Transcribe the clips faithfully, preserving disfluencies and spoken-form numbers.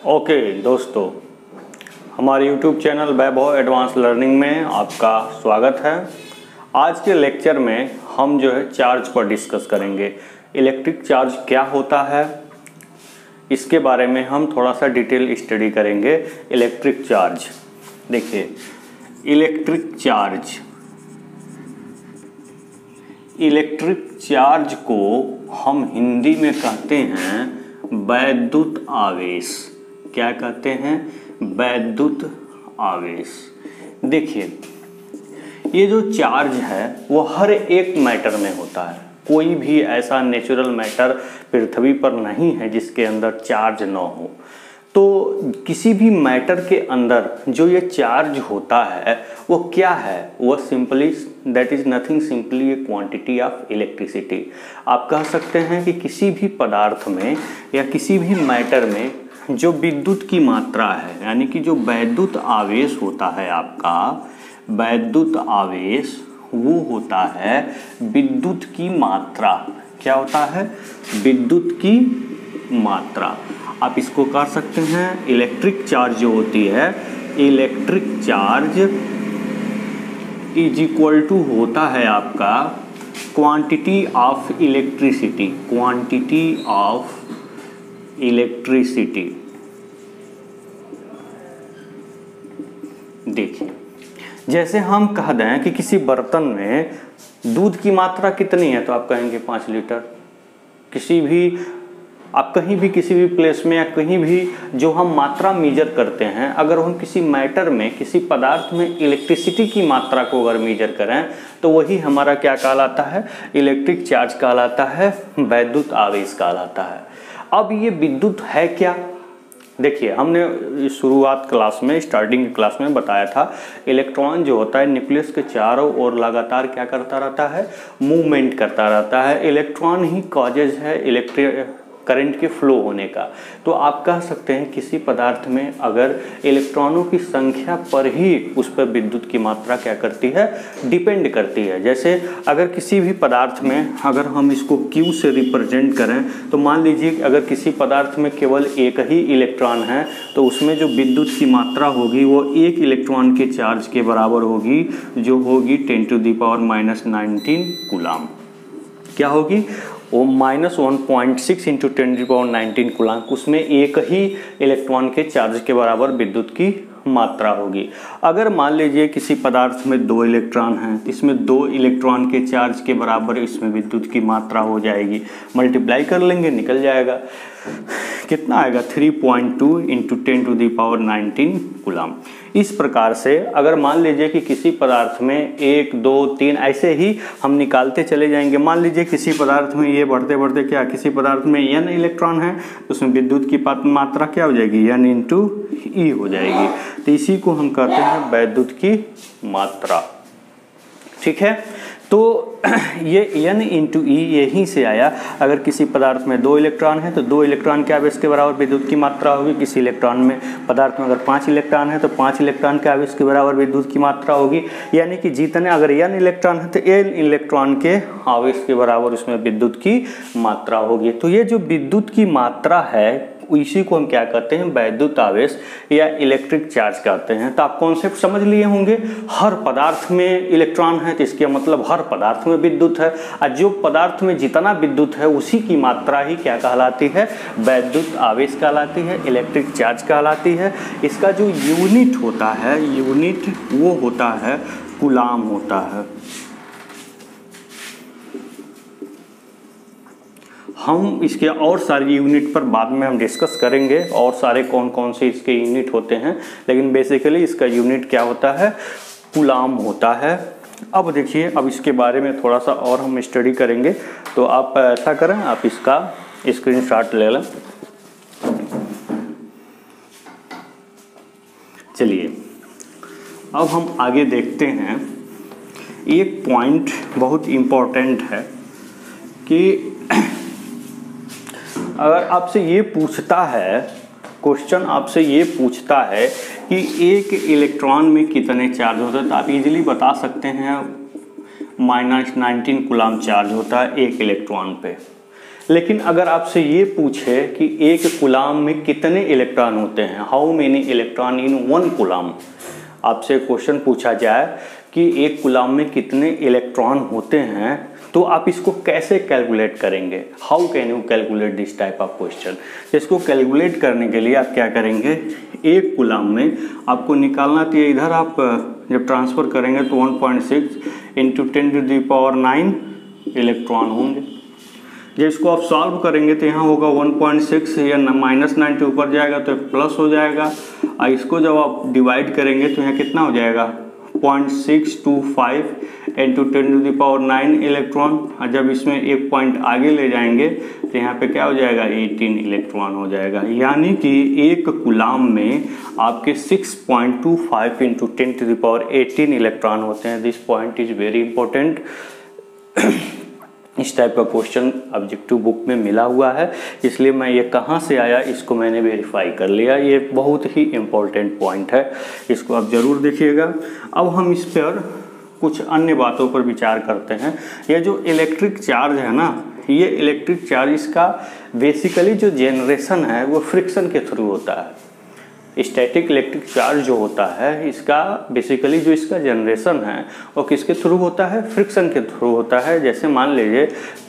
Okay दोस्तों, हमारे YouTube channel Vaibhav advance learning में आपका स्वागत है। आज के लेक्चर में हम जो है चार्ज पर डिस्कस करेंगे। इलेक्ट्रिक चार्ज क्या होता है, इसके बारे में हम थोड़ा सा डिटेल स्टडी करेंगे। इलेक्ट्रिक चार्ज देखिए, इलेक्ट्रिक चार्ज इलेक्ट्रिक चार्ज को हम हिंदी में कहते हैं वैद्युत आवेश। क्या कहते हैं? वैद्युत आवेश। देखिए, ये जो चार्ज है वो हर एक मैटर में होता है। कोई भी ऐसा नेचुरल मैटर पृथ्वी पर नहीं है जिसके अंदर चार्ज न हो। तो किसी भी मैटर के अंदर जो ये चार्ज होता है वो क्या है? वो simply that is nothing simply a quantity of electricity. आप कह सकते हैं कि किसी भी पदार्थ में या किसी भी मैटर में जो विद्युत की मात्रा है, यानी कि जो वैद्युत आवेश होता है आपका, वैद्युत आवेश वो होता है विद्युत की मात्रा। क्या होता है? विद्युत की मात्रा। आप इसको कर सकते हैं, इलेक्ट्रिक चार्ज जो होती है, electric charge is equal to होता है आपका quantity of electricity. Quantity of electricity. देखिए, जैसे हम कह दें कि किसी बर्तन में दूध की मात्रा कितनी है, तो आप कहेंगे पाँच लीटर। किसी भी आप कहीं भी किसी भी प्लेस में या कहीं भी जो हम मात्रा मेजर करते हैं, अगर हम किसी मैटर में किसी पदार्थ में इलेक्ट्रिसिटी की मात्रा को अगर मेजर करें तो वही हमारा क्या कहलाता है? इलेक्ट्रिक चार्ज कहलाता है, वैद्युत आवेश कहलाता है। अब ये विद्युत है क्या? देखिए, हमने शुरुआत क्लास में स्टार्टिंग क्लास में बताया था, इलेक्ट्रॉन जो होता है न्यूक्लियस के चारों ओर लगातार क्या करता रहता है? मूवमेंट करता रहता है। इलेक्ट्रॉन ही कॉजेज है इलेक्ट्रिक करंट के फ्लो होने का। तो आप कह सकते हैं किसी पदार्थ में अगर इलेक्ट्रॉनों की संख्या पर ही उस पर विद्युत की मात्रा क्या करती है? डिपेंड करती है। जैसे अगर किसी भी पदार्थ में अगर हम इसको Q से रिप्रेजेंट करें तो मान लीजिए अगर किसी पदार्थ में केवल एक ही इलेक्ट्रॉन है तो उसमें जो विद्युत की मात्रा होगी वो एक इलेक्ट्रॉन के चार्ज के बराबर होगी, जो होगी ten to the power minus nineteen coulomb. क्या होगी? वो minus one point six into ten to power nineteen coulomb. उसमें एक ही इलेक्ट्रॉन के चार्ज के बराबर विद्युत की मात्रा होगी। अगर मान लीजिए किसी पदार्थ में दो इलेक्ट्रॉन हैं, इसमें दो इलेक्ट्रॉन के चार्ज के बराबर इसमें विद्युत की मात्रा हो जाएगी। मल्टीप्लाई कर लेंगे, निकल जाएगा। कितना आएगा? Three point two into ten to the power nineteen coulomb. इस प्रकार से अगर मान लीजिए कि किसी पदार्थ में एक, दो, तीन ऐसे ही हम निकालते चले जाएंगे। मान लीजिए किसी पदार्थ में ये बढ़ते बढ़ते क्या, किसी पदार्थ में एन इलेक्ट्रॉन है तो उसमें विद्युत की मात्रा क्या हो जाएगी? एन इंटू ई हो जाएगी। तो इसी को हम कहते हैं वैद्युत की मात्रा। ठीक है, तो ये एन इंटू ई यहीं से आया। अगर किसी पदार्थ में दो इलेक्ट्रॉन है तो दो इलेक्ट्रॉन के आवेश के बराबर विद्युत की मात्रा होगी। किसी इलेक्ट्रॉन में पदार्थ में अगर पांच इलेक्ट्रॉन है तो पांच इलेक्ट्रॉन के आवेश के बराबर विद्युत की मात्रा होगी। यानी कि जितने अगर एन इलेक्ट्रॉन है तो एन इलेक्ट्रॉन के आवेश के बराबर उसमें विद्युत की मात्रा होगी। तो ये जो विद्युत की मात्रा है इसी को हम क्या कहते हैं? वैद्युत आवेश या इलेक्ट्रिक चार्ज कहते हैं। तो आप कॉन्सेप्ट समझ लिए होंगे। हर पदार्थ में इलेक्ट्रॉन है तो इसका मतलब हर पदार्थ में विद्युत है, और जो पदार्थ में जितना विद्युत है उसी की मात्रा ही क्या कहलाती है? वैद्युत आवेश कहलाती है, इलेक्ट्रिक चार्ज कहलाती है। इसका जो यूनिट होता है, यूनिट वो होता है कूलाम होता है। हम इसके और सारे यूनिट पर बाद में हम डिस्कस करेंगे, और सारे कौन कौन से इसके यूनिट होते हैं, लेकिन बेसिकली इसका यूनिट क्या होता है? कूलाम होता है। अब देखिए, अब इसके बारे में थोड़ा सा और हम स्टडी करेंगे। तो आप ऐसा करें, आप इसका स्क्रीनशॉट ले लें। चलिए, अब हम आगे देखते हैं। एक पॉइंट बहुत इम्पोर्टेंट है कि अगर आपसे ये पूछता है, क्वेश्चन आपसे ये पूछता है कि एक इलेक्ट्रॉन में कितने चार्ज होते हैं, तो आप इजीली बता सकते हैं माइनस नाइनटीन कूलाम चार्ज होता है एक इलेक्ट्रॉन पे। लेकिन अगर आपसे ये पूछे कि एक कूलाम में कितने इलेक्ट्रॉन होते हैं, how many electron in one coulomb, आपसे क्वेश्चन पूछा जाए कि एक कूलाम में कितने इलेक्ट्रॉन होते हैं, तो आप इसको कैसे कैलकुलेट करेंगे, how can you calculate this type of question. इसको कैलकुलेट करने के लिए आप क्या करेंगे, एक कूलाम में आपको निकालना चाहिए, इधर आप जब ट्रांसफ़र करेंगे तो one point six into ten to the power nine electron होंगे। जब इसको आप सॉल्व करेंगे तो यहाँ होगा वन पॉइंट सिक्स या माइनस नाइन के ऊपर जाएगा तो प्लस हो जाएगा, और इसको जब आप डिवाइड करेंगे तो यहाँ कितना हो जाएगा point six two five into ten to the power nine electron, और जब इसमें एक पॉइंट आगे ले जाएंगे तो यहाँ पे क्या हो जाएगा एटीन इलेक्ट्रॉन हो जाएगा। यानी कि एक कूलाम में आपके six point two five into ten to the power eighteen electron होते हैं। This point is very important. इस टाइप का क्वेश्चन ऑब्जेक्टिव बुक में मिला हुआ है, इसलिए मैं ये कहाँ से आया इसको मैंने वेरीफाई कर लिया। ये बहुत ही इम्पोर्टेंट पॉइंट है, इसको आप ज़रूर देखिएगा। अब हम इस पर कुछ अन्य बातों पर विचार करते हैं। ये जो इलेक्ट्रिक चार्ज है ना, ये इलेक्ट्रिक चार्ज इसका बेसिकली जो जनरेशन है वो फ्रिक्शन के थ्रू होता है। स्टैटिक इलेक्ट्रिक चार्ज जो होता है इसका बेसिकली जो इसका जनरेशन है वो किसके थ्रू होता है, फ्रिक्शन के थ्रू होता है। जैसे मान लीजिए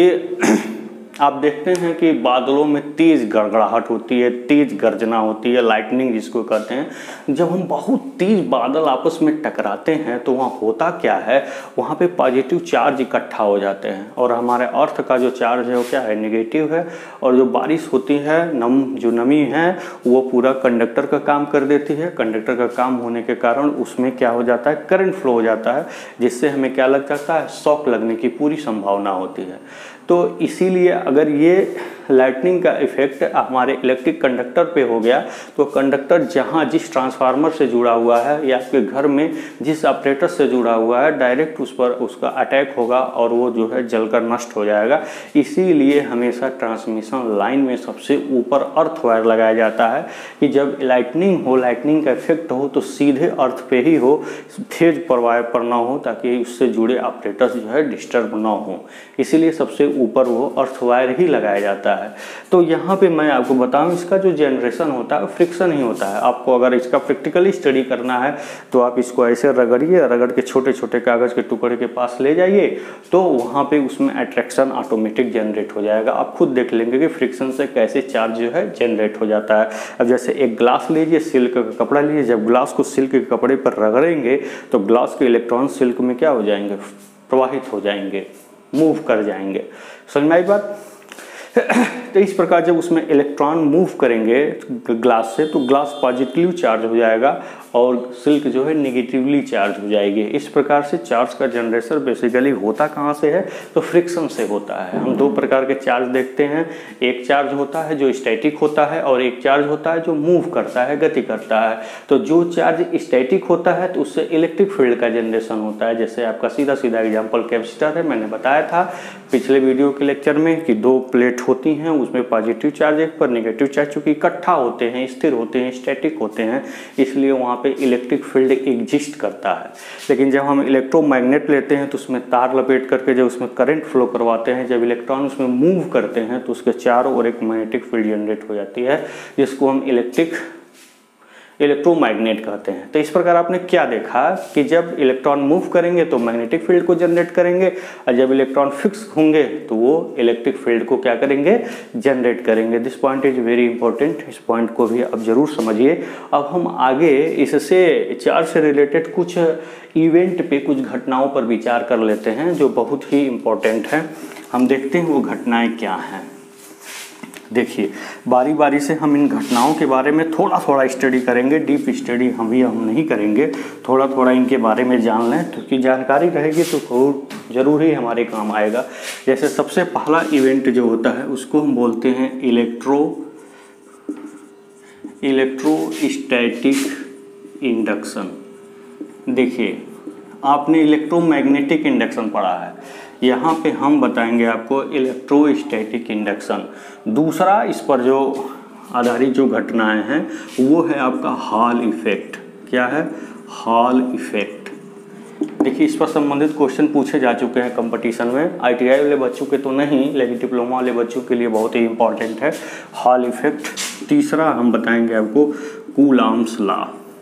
कि आप देखते हैं कि बादलों में तेज़ गड़गड़ाहट होती है, तेज़ गर्जना होती है, लाइटनिंग जिसको कहते हैं। जब हम बहुत तेज़ बादल आपस में टकराते हैं तो वहाँ होता क्या है, वहाँ पे पॉजिटिव चार्ज इकट्ठा हो जाते हैं, और हमारे अर्थ का जो चार्ज है वो क्या है, नेगेटिव है। और जो बारिश होती है, नम जो नमी है वो पूरा कंडक्टर का काम कर देती है। कंडक्टर का काम होने के कारण उसमें क्या हो जाता है, करंट फ्लो हो जाता है, जिससे हमें क्या लग जाता है, शॉक लगने की पूरी संभावना होती है। तो इसीलिए अगर ये लाइटनिंग का इफेक्ट हमारे इलेक्ट्रिक कंडक्टर पे हो गया तो कंडक्टर जहाँ जिस ट्रांसफार्मर से जुड़ा हुआ है या आपके घर में जिस ऑपरेटर से जुड़ा हुआ है, डायरेक्ट उस पर उसका अटैक होगा और वो जो है जलकर नष्ट हो जाएगा। इसीलिए हमेशा ट्रांसमिशन लाइन में सबसे ऊपर अर्थ वायर लगाया जाता है कि जब लाइटनिंग हो, लाइटनिंग का इफेक्ट हो तो सीधे अर्थ पे ही हो, तेज परवाह पर ना हो, ताकि उससे जुड़े ऑपरेटर्स जो है डिस्टर्ब ना हो। इसीलिए सबसे ऊपर वो अर्थ वायर ही लगाया जाता है। तो यहाँ पे मैं आपको बताऊं, इसका जो जनरेशन होता है फ्रिक्शन ही होता है। आपको अगर इसका प्रैक्टिकली स्टडी करना है तो आप इसको ऐसे रगड़िए, रगड़ के छोटे छोटे कागज़ के टुकड़े के पास ले जाइए, तो वहाँ पे उसमें अट्रैक्शन ऑटोमेटिक जनरेट हो जाएगा। आप खुद देख लेंगे कि फ्रिक्शन से कैसे चार्ज जो है जनरेट हो जाता है। अब जैसे एक ग्लास लीजिए, सिल्क का कपड़ा लीजिए, जब ग्लास को सिल्क के कपड़े पर रगड़ेंगे तो ग्लास के इलेक्ट्रॉन सिल्क में क्या हो जाएंगे, प्रवाहित हो जाएंगे, मूव कर जाएंगे। समझ में आई बात। तो इस प्रकार जब उसमें इलेक्ट्रॉन मूव करेंगे ग्लास से तो ग्लास पॉजिटिवली चार्ज हो जाएगा और सिल्क जो है नेगेटिवली चार्ज हो जाएगी। इस प्रकार से चार्ज का जनरेशन बेसिकली होता कहाँ से है, तो फ्रिक्शन से होता है। हम दो प्रकार के चार्ज देखते हैं, एक चार्ज होता है जो स्टैटिक होता है और एक चार्ज होता है जो मूव करता है, गति करता है। तो जो चार्ज स्टैटिक होता है तो उससे इलेक्ट्रिक फील्ड का जनरेशन होता है। जैसे आपका सीधा सीधा एग्जाम्पल कैपेसिटर है, मैंने बताया था पिछले वीडियो के लेक्चर में कि दो प्लेट होती हैं, उसमें पॉजिटिव चार्ज एक पर नेगेटिव चार्ज, चूँकि इकट्ठा होते हैं, स्थिर होते हैं, स्टैटिक होते हैं, इसलिए वहाँ पे इलेक्ट्रिक फील्ड एग्जिस्ट करता है। लेकिन जब हम इलेक्ट्रोमैग्नेट लेते हैं तो उसमें तार लपेट करके जब उसमें करंट फ्लो करवाते हैं, जब इलेक्ट्रॉन उसमें मूव करते हैं तो उसके चारों ओर एक मैग्नेटिक फील्ड जनरेट हो जाती है, जिसको हम इलेक्ट्रिक इलेक्ट्रोमैग्नेट कहते हैं। तो इस प्रकार आपने क्या देखा कि जब इलेक्ट्रॉन मूव करेंगे तो मैग्नेटिक फील्ड को जनरेट करेंगे, और जब इलेक्ट्रॉन फिक्स होंगे तो वो इलेक्ट्रिक फील्ड को क्या करेंगे, जनरेट करेंगे। This point is very important, इस पॉइंट को भी आप जरूर समझिए। अब हम आगे इससे चार्ज से रिलेटेड कुछ इवेंट पे, कुछ घटनाओं पर विचार कर लेते हैं जो बहुत ही इम्पोर्टेंट है। हम देखते हैं वो घटनाएं क्या हैं। देखिए, बारी बारी से हम इन घटनाओं के बारे में थोड़ा थोड़ा स्टडी करेंगे, डीप स्टडी हम भी हम नहीं करेंगे, थोड़ा थोड़ा इनके बारे में जान लें, क्योंकि जानकारी रहेगी तो ज़रूर ही हमारे काम आएगा। जैसे सबसे पहला इवेंट जो होता है उसको हम बोलते हैं इलेक्ट्रो इलेक्ट्रोस्टैटिक इंडक्शन। देखिए, आपने इलेक्ट्रोमैग्नेटिक इंडक्शन पढ़ा है, यहाँ पे हम बताएंगे आपको इलेक्ट्रोस्टैटिक इंडक्शन। दूसरा इस पर जो आधारित जो घटनाएं हैं वो है आपका हॉल इफेक्ट। क्या है, हॉल इफेक्ट। देखिए इस पर संबंधित क्वेश्चन पूछे जा चुके हैं कंपटीशन में, आईटीआई वाले बच्चों के तो नहीं, लेकिन डिप्लोमा वाले बच्चों के लिए बहुत ही इंपॉर्टेंट है हॉल इफेक्ट। तीसरा हम बताएंगे आपको कूलॉम्स लॉ।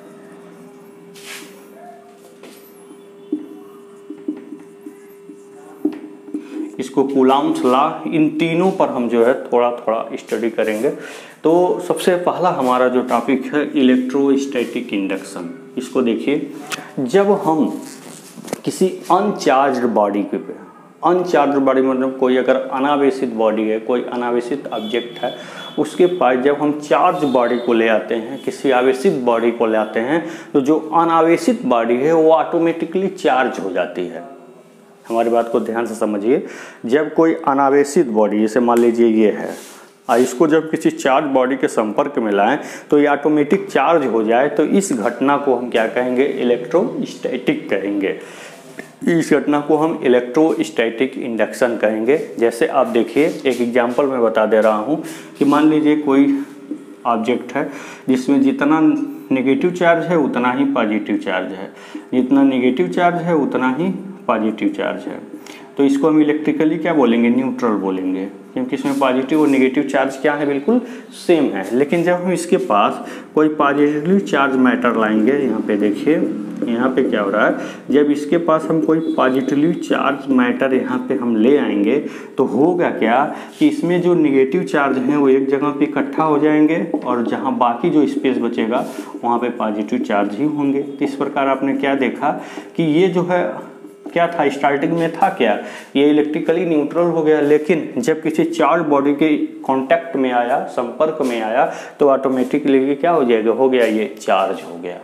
इसको कूलॉम्स लॉ, इन तीनों पर हम जो है थोड़ा थोड़ा स्टडी करेंगे। तो सबसे पहला हमारा जो टॉपिक है इलेक्ट्रोस्टैटिक इंडक्शन। इसको देखिए, जब हम किसी अनचार्ज्ड बॉडी के पे, अनचार्ज्ड बॉडी मतलब कोई अगर अनावेशित बॉडी है, कोई अनावेशित ऑब्जेक्ट है, उसके पास जब हम चार्ज बॉडी को ले आते हैं, किसी आवेशित बॉडी को ले आते हैं, तो जो अनावेशित बॉडी है वो ऑटोमेटिकली चार्ज हो जाती है। हमारी बात को ध्यान से समझिए, जब कोई अनावेशित बॉडी, जैसे मान लीजिए ये है, और इसको जब किसी चार्ज बॉडी के संपर्क में लाएं तो ये ऑटोमेटिक चार्ज हो जाए, तो इस घटना को हम क्या कहेंगे? इलेक्ट्रोस्टैटिक कहेंगे। इस घटना को हम इलेक्ट्रोस्टैटिक इंडक्शन कहेंगे। जैसे आप देखिए, एक एग्जांपल मैं बता दे रहा हूँ कि मान लीजिए कोई ऑब्जेक्ट है जिसमें जितना नेगेटिव चार्ज है उतना ही पॉजिटिव चार्ज है, जितना नेगेटिव चार्ज है उतना ही पॉजिटिव चार्ज है। तो इसको हम इलेक्ट्रिकली क्या बोलेंगे? न्यूट्रल बोलेंगे, क्योंकि इसमें पॉजिटिव और नेगेटिव चार्ज क्या है? बिल्कुल सेम है। लेकिन जब हम इसके पास कोई पॉजिटिवली चार्ज मैटर लाएंगे, यहाँ पे देखिए, यहाँ पे क्या हो रहा है, जब इसके पास हम कोई पॉजिटिवली चार्ज मैटर यहाँ पे हम ले आएंगे तो होगा क्या कि इसमें जो नेगेटिव चार्ज हैं वो एक जगह पे इकट्ठा हो जाएंगे, और जहाँ बाकी जो स्पेस बचेगा वहाँ पे पॉजिटिव चार्ज ही होंगे। तो इस प्रकार आपने क्या देखा कि ये जो है क्या था, स्टार्टिंग में था क्या, ये इलेक्ट्रिकली न्यूट्रल हो गया, लेकिन जब किसी चार्ज बॉडी के कांटेक्ट में आया, संपर्क में आया, तो ऑटोमेटिकली क्या हो जाएगा? हो गया, ये चार्ज हो गया।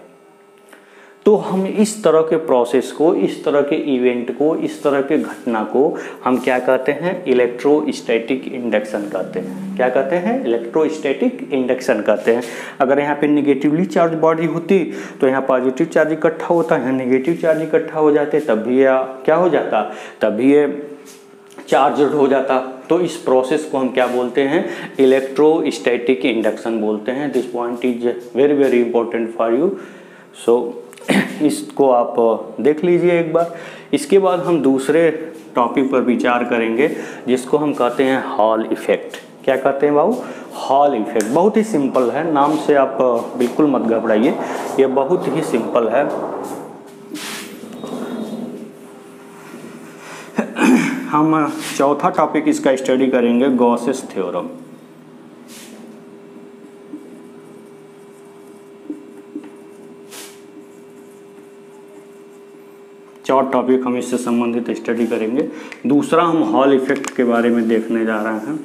तो हम इस तरह के प्रोसेस को, इस तरह के इवेंट को, इस तरह के घटना को हम क्या कहते हैं? इलेक्ट्रोस्टैटिक इंडक्शन कहते हैं। क्या कहते हैं? इलेक्ट्रोस्टैटिक इंडक्शन कहते हैं। अगर यहाँ पे निगेटिवली चार्ज बॉडी होती तो यहाँ पॉजिटिव चार्ज इकट्ठा होता है, नेगेटिव चार्ज इकट्ठा हो जाते, तब भी यह क्या हो जाता? तभी ये चार्जड हो जाता। तो इस प्रोसेस को हम क्या बोलते हैं? इलेक्ट्रोस्टैटिक इंडक्शन बोलते हैं। This point is very very important for you. So इसको आप देख लीजिए एक बार। इसके बाद हम दूसरे टॉपिक पर विचार करेंगे जिसको हम कहते हैं हॉल इफेक्ट। क्या कहते हैं बाबू? Hall effect. बहुत ही सिंपल है, नाम से आप बिल्कुल मत घबराइए, ये बहुत ही सिंपल है। हम चौथा टॉपिक इसका स्टडी करेंगे गॉसेस थ्योरम। चार टॉपिक हम इससे संबंधित स्टडी करेंगे। दूसरा हम हॉल इफेक्ट के बारे में देखने जा रहे हैं।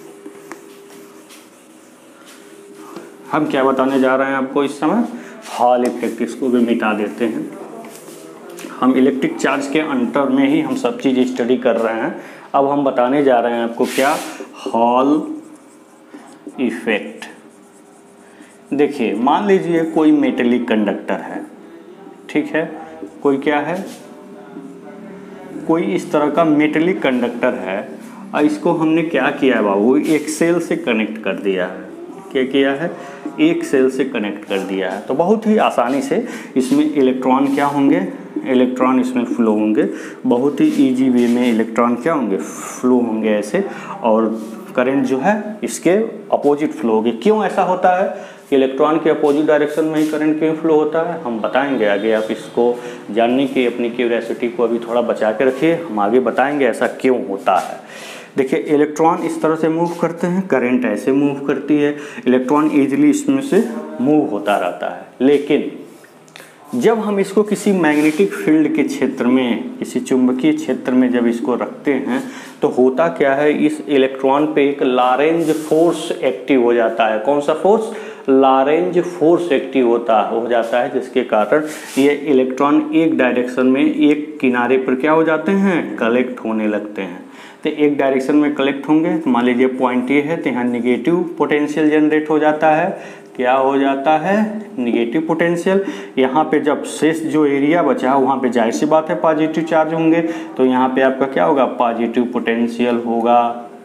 हम क्या बताने जा रहे हैं आपको इस समय? Hall effect. इसको भी मिटा देते हैं। हम इलेक्ट्रिक चार्ज के अंतर में ही हम सब चीज़ स्टडी कर रहे हैं। अब हम बताने जा रहे हैं आपको क्या? Hall effect. देखिए, मान लीजिए कोई मेटेलिक कंडक्टर है, ठीक है, कोई क्या है, कोई इस तरह का मेटेलिक कंडक्टर है, और इसको हमने क्या किया है बाबू? एक सेल से कनेक्ट कर दिया है। क्या किया है? एक सेल से कनेक्ट कर दिया है। तो बहुत ही आसानी से इसमें इलेक्ट्रॉन क्या होंगे? इलेक्ट्रॉन इसमें फ्लो होंगे। बहुत ही इजी वे में इलेक्ट्रॉन क्या होंगे? फ्लो होंगे ऐसे, और करंट जो है इसके अपोजिट फ्लो होगी। क्यों ऐसा होता है? इलेक्ट्रॉन के अपोजिट डायरेक्शन में ही करंट क्यों फ्लो होता है, हम बताएंगे आगे। आप इसको जानने की अपनी क्यूरियोसिटी को अभी थोड़ा बचा के रखिए, हम आगे बताएंगे ऐसा क्यों होता है। देखिए, इलेक्ट्रॉन इस तरह से मूव करते हैं, करंट ऐसे मूव करती है, इलेक्ट्रॉन ईजिली इसमें से मूव होता रहता है। लेकिन जब हम इसको किसी मैग्नेटिक फील्ड के क्षेत्र में, किसी चुंबकीय क्षेत्र में जब इसको रखते हैं तो होता क्या है? इस इलेक्ट्रॉन पे एक लॉरेंज फोर्स एक्टिव हो जाता है। कौन सा फोर्स? लॉरेंज फोर्स एक्टिव होता हो जाता है, जिसके कारण ये इलेक्ट्रॉन एक डायरेक्शन में, एक किनारे पर क्या हो जाते हैं? कलेक्ट होने लगते हैं। तो एक डायरेक्शन में कलेक्ट होंगे, तो मान लीजिए पॉइंट ए है, तो यहाँ निगेटिव पोटेंशियल जनरेट हो जाता है। क्या हो जाता है? Negative potential. यहाँ पे जब शेष जो एरिया बचा वहाँ पे जाहिर सी बात है पॉजिटिव चार्ज होंगे, तो यहाँ पे आपका क्या होगा? पॉजिटिव पोटेंशियल होगा।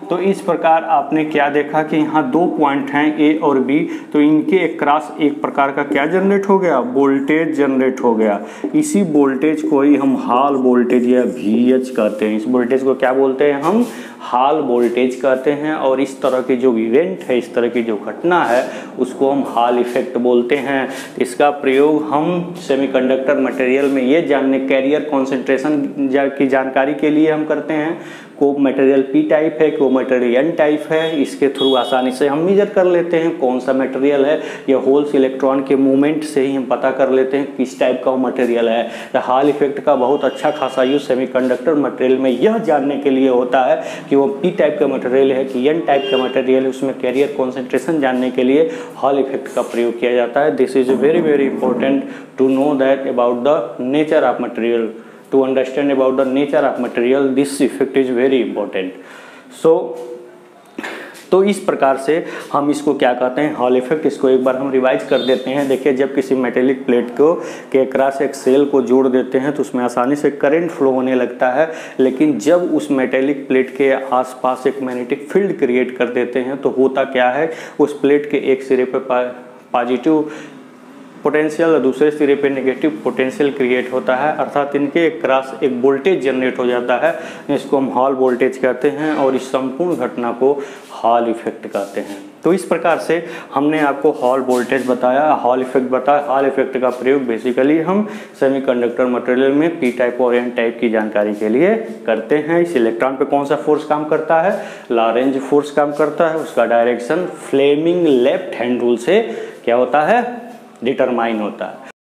तो इस प्रकार आपने क्या देखा कि यहाँ दो पॉइंट हैं ए और बी, तो इनके एक क्रॉस एक प्रकार का क्या जनरेट हो गया, वोल्टेज जनरेट हो गया। इसी वोल्टेज को ही हम हॉल वोल्टेज या वी एच कहते हैं। इस वोल्टेज को क्या बोलते हैं हम, हॉल वोल्टेज कहते हैं। और इस तरह की जो इवेंट है, इस तरह की जो घटना है, उसको हम हॉल इफेक्ट बोलते हैं। इसका प्रयोग हम सेमीकंडक्टर मटेरियल में ये जानने, कैरियर कॉन्सेंट्रेशन की जानकारी के लिए हम करते हैं। को मटेरियल पी टाइप है, को मटेरियल एन टाइप है, इसके थ्रू आसानी से हम मेजर कर लेते हैं कौन सा मटेरियल है। या होल्स इलेक्ट्रॉन के मूवमेंट से ही हम पता कर लेते हैं किस टाइप का वो मटेरियल है। तो हॉल इफेक्ट का बहुत अच्छा खासा यूज सेमीकंडक्टर मटेरियल में यह जानने के लिए होता है कि वो पी टाइप का मटेरियल है कि एन टाइप का मटेरियल है। उसमें कैरियर कॉन्सेंट्रेशन जानने के लिए हॉल इफेक्ट का प्रयोग किया जाता है। This is very very important to know that about the nature of material, to understand about the nature of material, this effect is very important. so तो इस प्रकार से हम इसको क्या कहते हैं, हॉल इफेक्ट। इसको एक बार हम रिवाइज कर देते हैं। देखिए, जब किसी मेटेलिक प्लेट को के क्रॉस एक सेल को जोड़ देते हैं तो उसमें आसानी से करंट फ्लो होने लगता है। लेकिन जब उस मेटेलिक प्लेट के आसपास एक मैग्नेटिक फील्ड क्रिएट कर देते हैं तो होता क्या है, उस प्लेट के एक सिरे पर पॉजिटिव पोटेंशियल और दूसरे सिरे पे नेगेटिव पोटेंशियल क्रिएट होता है। अर्थात इनके एक क्रॉस एक वोल्टेज जनरेट हो जाता है, इसको हम हॉल वोल्टेज कहते हैं। और इस संपूर्ण घटना को हॉल इफेक्ट कहते हैं। तो इस प्रकार से हमने आपको हॉल वोल्टेज बताया, हॉल इफेक्ट बताया। हॉल इफेक्ट का प्रयोग बेसिकली हम सेमीकंडक्टर मटेरियल में पी टाइप और एन टाइप की जानकारी के लिए करते हैं। इस इलेक्ट्रॉन पे कौन सा फोर्स काम करता है, लॉरेंज फोर्स काम करता है। उसका direction Fleming left hand rule से क्या होता है, डिटरमाइन होता है।